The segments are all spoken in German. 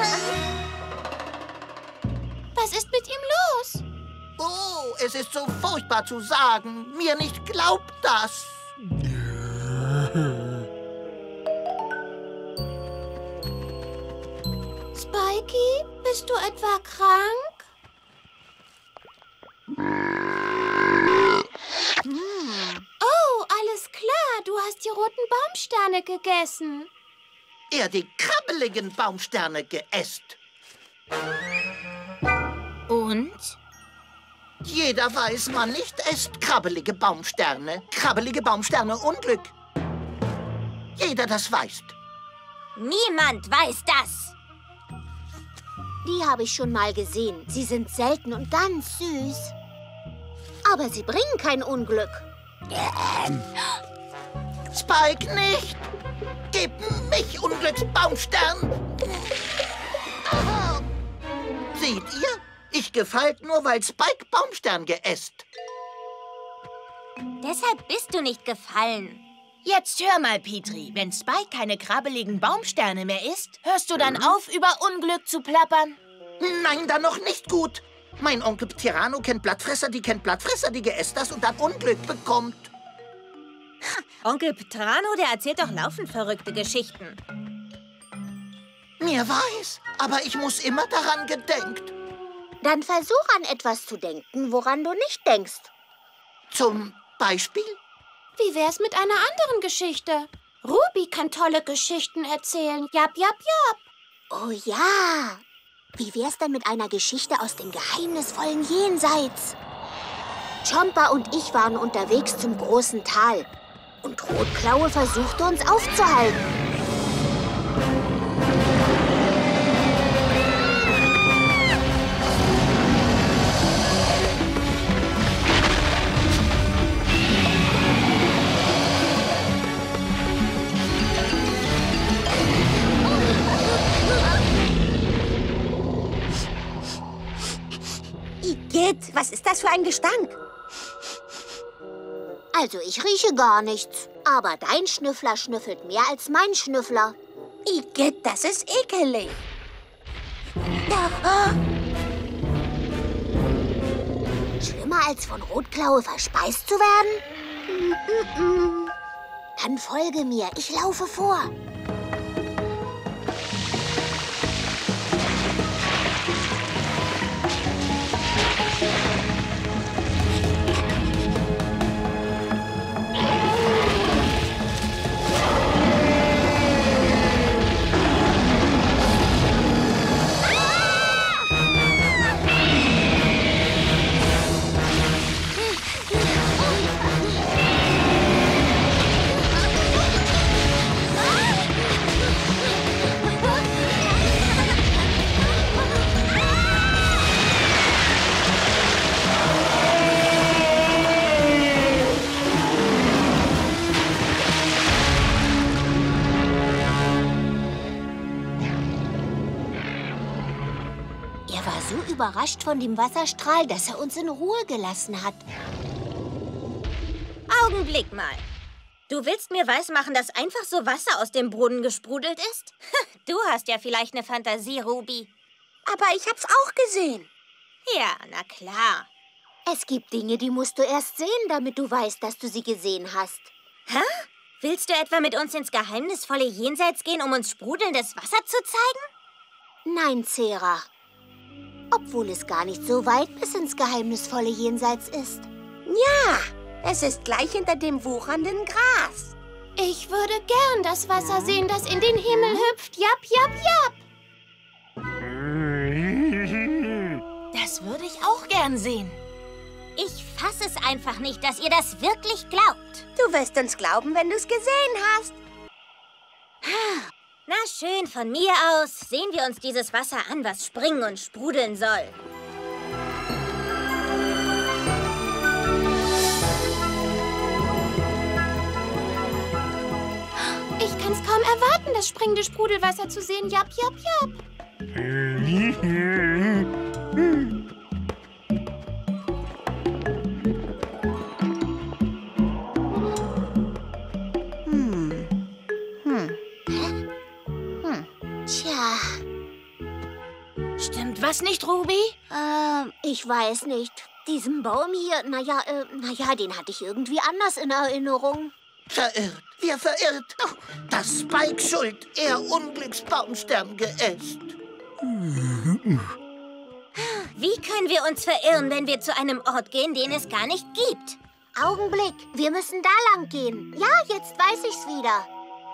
Was ist mit ihm los? Oh, es ist so furchtbar zu sagen. Mir nicht glaubt das. Spikey, bist du etwa krank? Oh, alles klar. Du hast die roten Baumsterne gegessen. Er die krabbeligen Baumsterne geäst. Und? Jeder weiß, man nicht esst krabbelige Baumsterne. Krabbelige Baumsterne Unglück. Jeder das weiß. Niemand weiß das. Die habe ich schon mal gesehen. Sie sind selten und ganz süß. Aber sie bringen kein Unglück. Spike nicht! Gib mich Unglücksbaumstern! Aha. Seht ihr? Ich gefällt nur, weil Spike Baumstern geäst. Deshalb bist du nicht gefallen. Jetzt hör mal, Petri. Wenn Spike keine krabbeligen Baumsterne mehr isst, hörst du dann auf, über Unglück zu plappern? Nein, dann noch nicht gut. Mein Onkel Pterano kennt Blattfresser, die geäst das und dann Unglück bekommt. Onkel Pterano, der erzählt doch laufend verrückte Geschichten. Mir weiß, aber ich muss immer daran gedenkt. Dann versuch an etwas zu denken, woran du nicht denkst. Zum Beispiel? Wie wär's mit einer anderen Geschichte? Ruby kann tolle Geschichten erzählen. Jap, jap, jap. Oh ja. Wie wär's denn mit einer Geschichte aus dem geheimnisvollen Jenseits? Chomper und ich waren unterwegs zum großen Tal. Und Rotklaue versuchte uns aufzuhalten. Igitt, was ist das für ein Gestank? Also, ich rieche gar nichts. Aber dein Schnüffler schnüffelt mehr als mein Schnüffler. Igitt, das ist ekelig. Schlimmer als von Rotklaue verspeist zu werden? Dann folge mir, ich laufe vor. Überrascht von dem Wasserstrahl, dass er uns in Ruhe gelassen hat. Augenblick mal. Du willst mir weismachen, dass einfach so Wasser aus dem Brunnen gesprudelt ist? Du hast ja vielleicht eine Fantasie, Ruby. Aber ich hab's auch gesehen. Ja, na klar. Es gibt Dinge, die musst du erst sehen, damit du weißt, dass du sie gesehen hast. Hä? Willst du etwa mit uns ins geheimnisvolle Jenseits gehen, um uns sprudelndes Wasser zu zeigen? Nein, Zera. Obwohl es gar nicht so weit bis ins geheimnisvolle Jenseits ist. Ja, es ist gleich hinter dem wuchernden Gras. Ich würde gern das Wasser sehen, das in den Himmel hüpft. Jap, jap, jap. Das würde ich auch gern sehen. Ich fasse es einfach nicht, dass ihr das wirklich glaubt. Du wirst uns glauben, wenn du es gesehen hast. Na schön, von mir aus sehen wir uns dieses Wasser an, was springen und sprudeln soll. Ich kann's kaum erwarten, das springende Sprudelwasser zu sehen. Jap, jap, jap. Was nicht, Ruby? Ich weiß nicht. Diesen Baum hier, naja, den hatte ich irgendwie anders in Erinnerung. Verirrt. Wir verirrt. Oh, das ist Spike schuld. Er Unglücksbaumstern geäst. Wie können wir uns verirren, wenn wir zu einem Ort gehen, den es gar nicht gibt? Augenblick, wir müssen da lang gehen. Ja, jetzt weiß ich's wieder.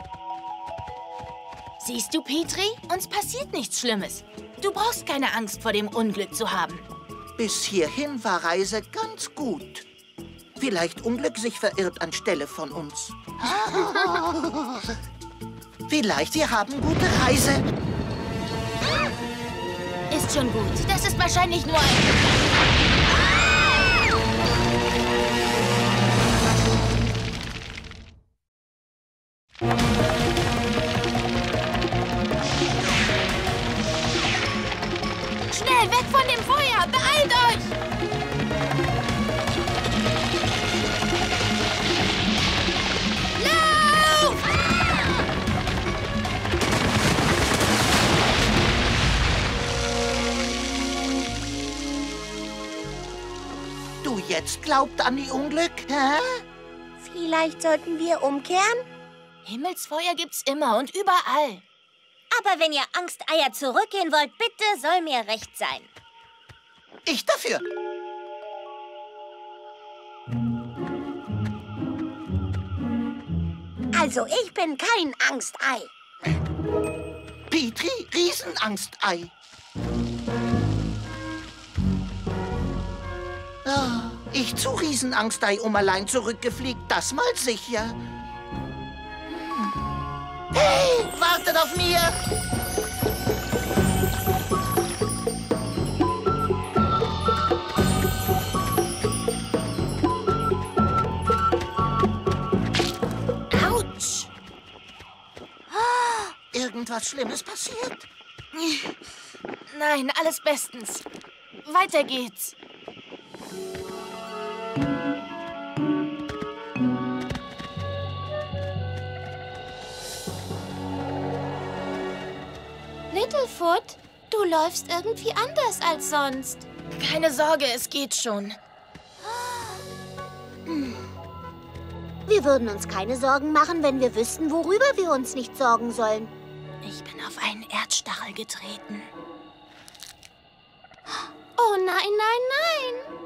Siehst du, Petri? Uns passiert nichts Schlimmes. Du brauchst keine Angst vor dem Unglück zu haben. Bis hierhin war Reise ganz gut. Vielleicht Unglück sich verirrt anstelle von uns. Vielleicht wir haben gute Reise. Ist schon gut. Das ist wahrscheinlich nur ein... Schnell, weg von dem Feuer! Beeilt euch! Lauf! Du jetzt glaubt an die Unglück, hä? Vielleicht sollten wir umkehren? Himmelsfeuer gibt's immer und überall. Aber wenn ihr Angsteier zurückgehen wollt, bitte soll mir recht sein. Ich dafür. Also, ich bin kein Angstei. Petri, Riesenangstei. Ah, ich zu Riesenangstei allein zurückgefliegt, das mal sicher. Hey, wartet auf mir! Autsch! Irgendwas Schlimmes passiert? Nein, alles bestens. Weiter geht's. Littlefoot, du läufst irgendwie anders als sonst. Keine Sorge, es geht schon. Wir würden uns keine Sorgen machen, wenn wir wüssten, worüber wir uns nicht sorgen sollen. Ich bin auf einen Erdstachel getreten. Oh nein, nein, nein.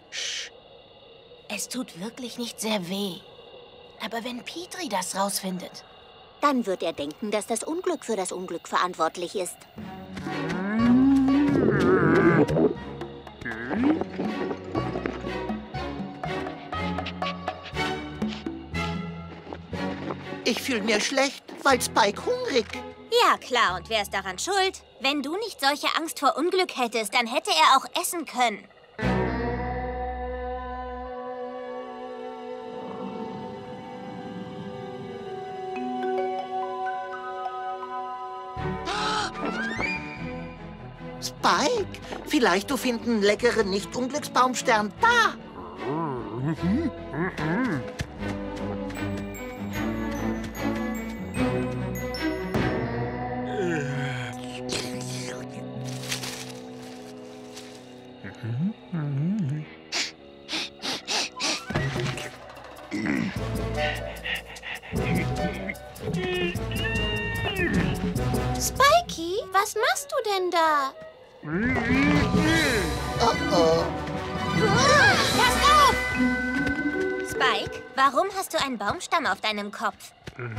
Es tut wirklich nicht sehr weh. Aber wenn Petri das rausfindet... Dann wird er denken, dass das Unglück für das Unglück verantwortlich ist. Ich fühle mir schlecht, weil Spike hungrig. Ja, klar. Und wer ist daran schuld? Wenn du nicht solche Angst vor Unglück hättest, dann hätte er auch essen können. Spike, vielleicht du finden leckeren Nicht-Unglücksbaumstern da. Spikey, was machst du denn da? Oh oh. Pass auf! Spike, warum hast du einen Baumstamm auf deinem Kopf?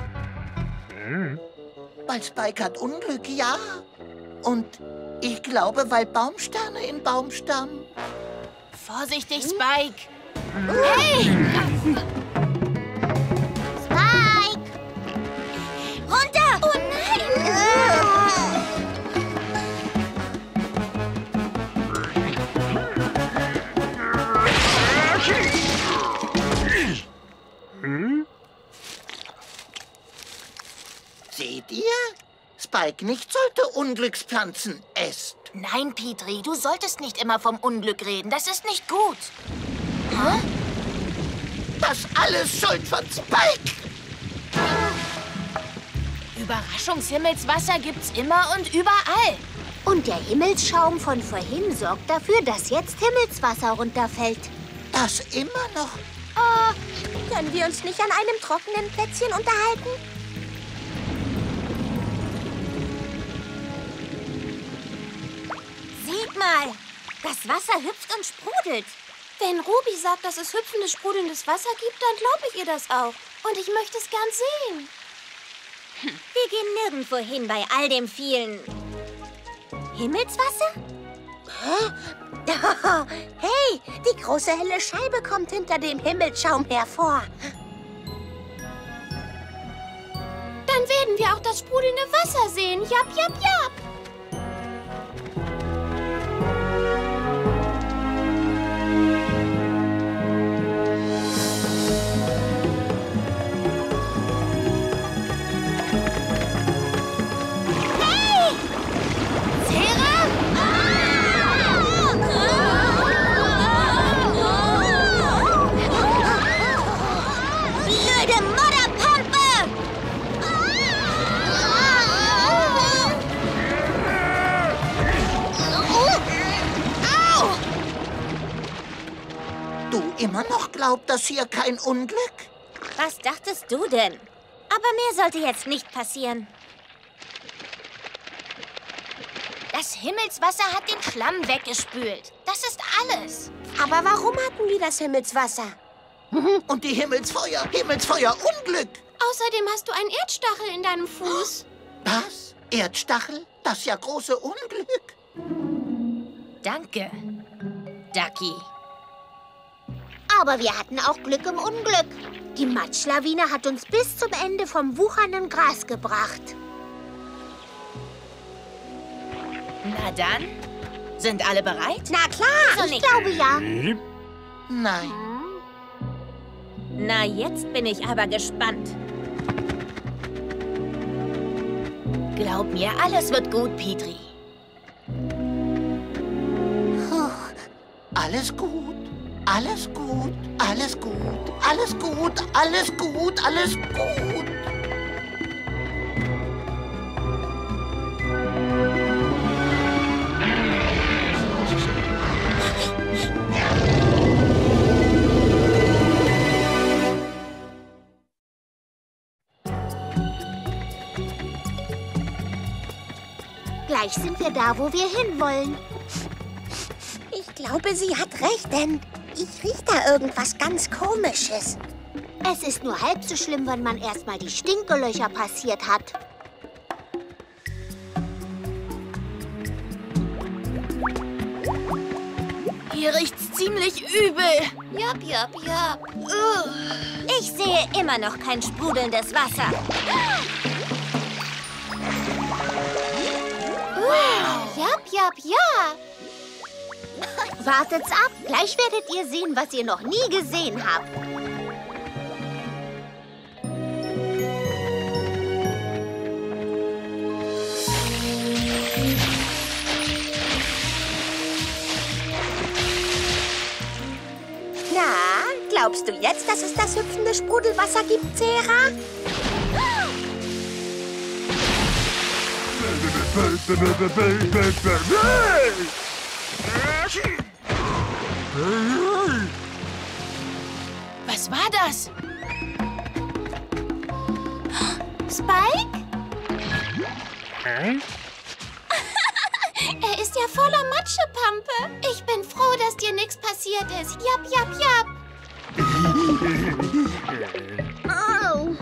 Weil Spike hat Unglück, ja. Und ich glaube, weil Baumsterne in Baumstamm. Vorsichtig, Spike! Hey! Spike! Runter! Oh nein! Seht ihr? Spike nicht sollte Unglückspflanzen essen. Nein, Petri, du solltest nicht immer vom Unglück reden. Das ist nicht gut. Hä? Das alles Schuld von Spike. Überraschungshimmelswasser gibt's immer und überall. Und der Himmelsschaum von vorhin sorgt dafür, dass jetzt Himmelswasser runterfällt. Das immer noch? Können wir uns nicht an einem trockenen Plätzchen unterhalten? Seht mal, das Wasser hüpft und sprudelt. Wenn Ruby sagt, dass es hüpfendes, sprudelndes Wasser gibt, dann glaube ich ihr das auch. Und ich möchte es gern sehen. Wir gehen nirgendwo hin bei all dem vielen Himmelswasser? Hey, die große helle Scheibe kommt hinter dem Himmelsschaum hervor. Dann werden wir auch das sprudelnde Wasser sehen. Jap, jap, jap. Immer noch glaubt, dass hier kein Unglück? Was dachtest du denn? Aber mehr sollte jetzt nicht passieren. Das Himmelswasser hat den Schlamm weggespült. Das ist alles. Aber warum hatten wir das Himmelswasser? Und die Himmelsfeuer, Unglück. Außerdem hast du einen Erdstachel in deinem Fuß. Was? Erdstachel? Das ja große Unglück. Danke, Ducky. Aber wir hatten auch Glück im Unglück. Die Matschlawine hat uns bis zum Ende vom wuchernden Gras gebracht. Na dann, sind alle bereit? Na klar, So Ich nicht. glaube ja. Nein. Na, jetzt bin ich aber gespannt. Glaub mir, alles wird gut, Petri. Alles gut. Alles gut. Alles gut. Alles gut. Alles gut. Alles gut. Gleich sind wir da, wo wir hinwollen. ich glaube, sie hat recht, denn ich rieche da irgendwas ganz Komisches. Es ist nur halb so schlimm, wenn man erstmal die Stinkelöcher passiert hat. Hier riecht's ziemlich übel. Jap, jap, jap. Ich sehe immer noch kein sprudelndes Wasser. Jap, jap, ja. Wartet's ab. Gleich werdet ihr sehen, was ihr noch nie gesehen habt. Na, glaubst du jetzt, dass es das hüpfende Sprudelwasser gibt, Zera? Was war das? Spike? Er ist ja voller Matschepampe. Ich bin froh, dass dir nichts passiert ist. Jap, jap, jap. Oh.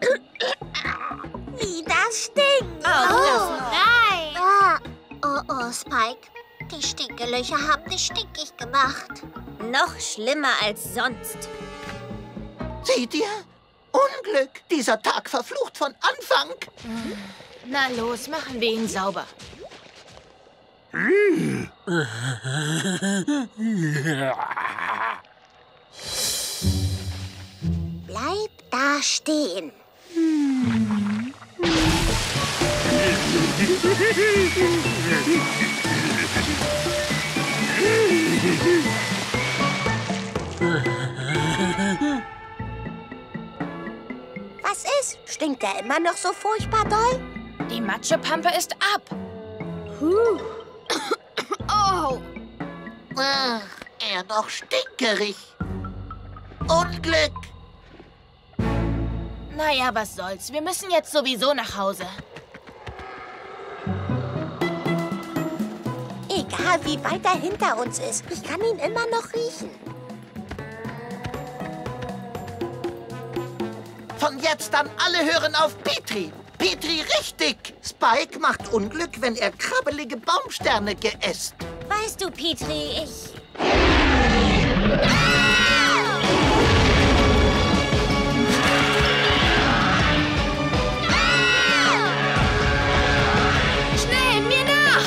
Wie das stinkt. Nein. Oh, Spike. Die Stinkelöcher haben dich stinkig gemacht. Noch schlimmer als sonst. Seht ihr? Unglück. Dieser Tag verflucht von Anfang. Na los, machen wir ihn sauber. Bleib da stehen. Was ist? Stinkt er immer noch so furchtbar doll? Die Matschepampe ist ab. Oh, Ach, er noch stinkerig. Unglück! naja, was soll's. Wir müssen jetzt sowieso nach Hause. Egal, wie weit er hinter uns ist, ich kann ihn immer noch riechen. Von jetzt an alle hören auf Petri. Petri richtig. Spike macht Unglück, wenn er krabbelige Baumsterne geäst. Weißt du, Petri, Schnell, mir nach!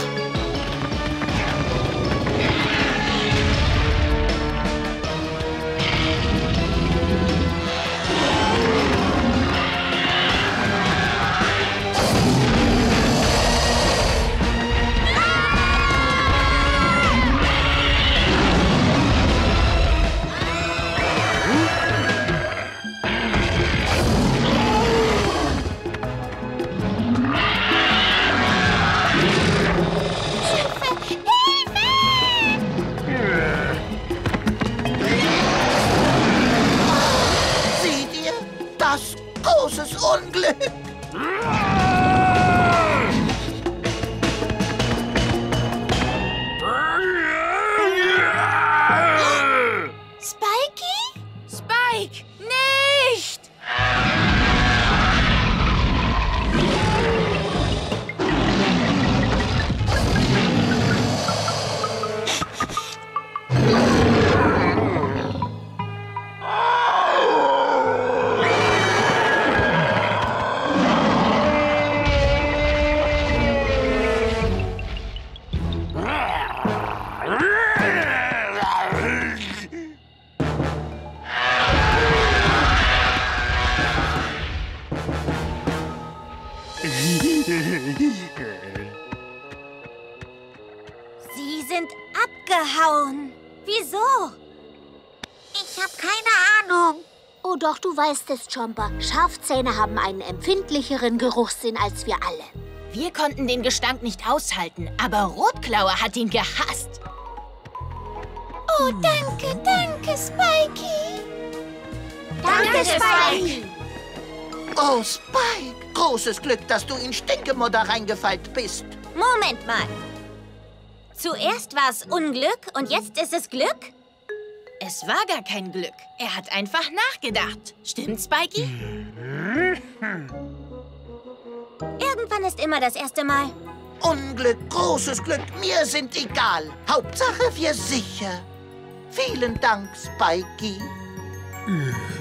Sieh dir das großes Unglück. Spikey? Spike, nicht! Sie sind abgehauen. Wieso? Ich habe keine Ahnung. Oh doch, du weißt es, Chomper. Schafzähne haben einen empfindlicheren Geruchssinn als wir alle. Wir konnten den Gestank nicht aushalten, aber Rotklaue hat ihn gehasst. Oh, danke, Spikey. Danke, Spike. Oh, Spike. Großes Glück, dass du in Stinkemodder reingefallen bist. Moment mal. Zuerst war es Unglück und jetzt ist es Glück? Es war gar kein Glück. Er hat einfach nachgedacht. Stimmt's, Spikey? Irgendwann ist immer das erste Mal. Unglück, großes Glück, mir sind egal. Hauptsache wir sicher. Vielen Dank, Spikey.